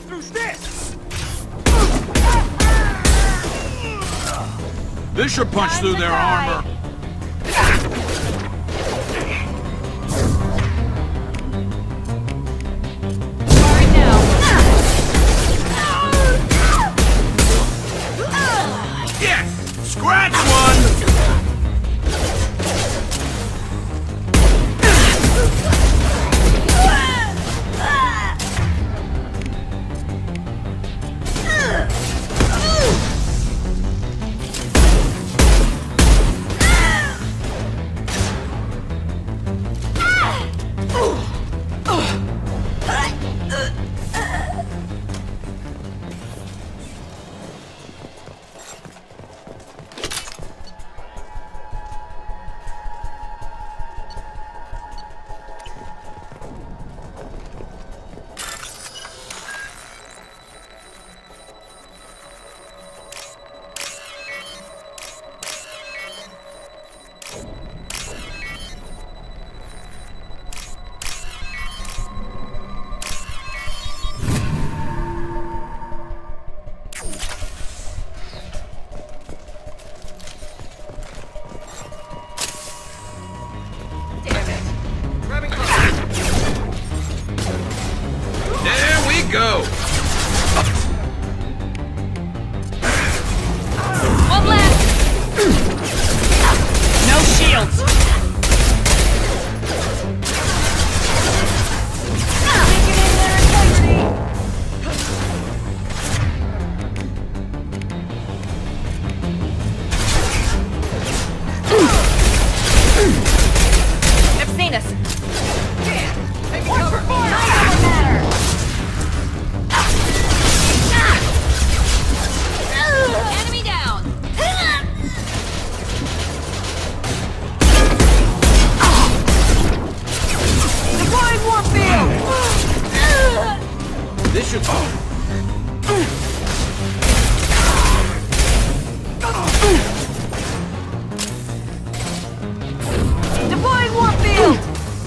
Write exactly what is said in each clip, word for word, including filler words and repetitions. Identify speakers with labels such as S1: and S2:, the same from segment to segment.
S1: through this!
S2: This should punch
S3: Time
S2: through
S3: to
S2: their
S3: die.
S2: armor.
S3: Right now.
S2: Yes! Scratch one! There we go!
S3: One left. No shields. Weakening their integrity. They've seen us. Watch for fire! Doesn't matter. Enemy down. Deploying warp field.
S2: This should... Oh!
S3: Deploying warp field.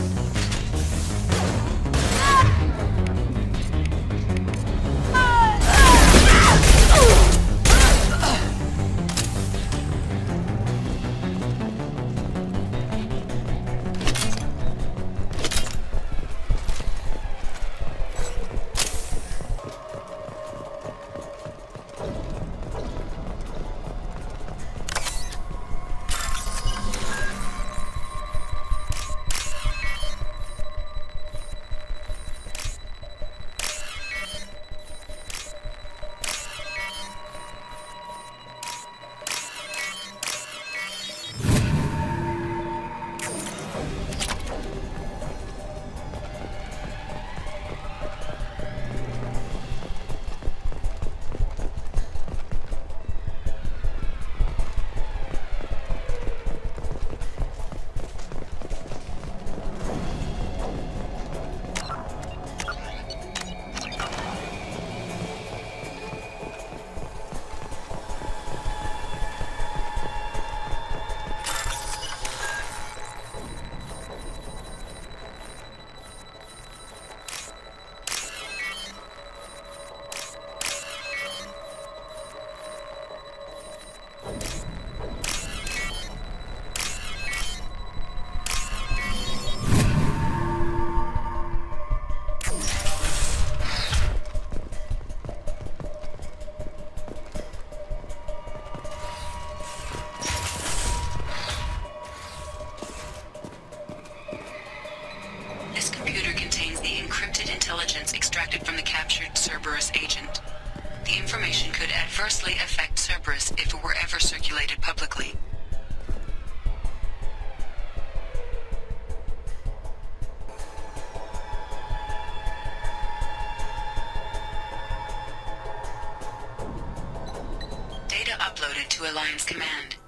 S4: This computer contains the encrypted intelligence extracted from the captured Cerberus agent. The information could adversely affect Cerberus if it were ever circulated publicly. Data uploaded to Alliance Command.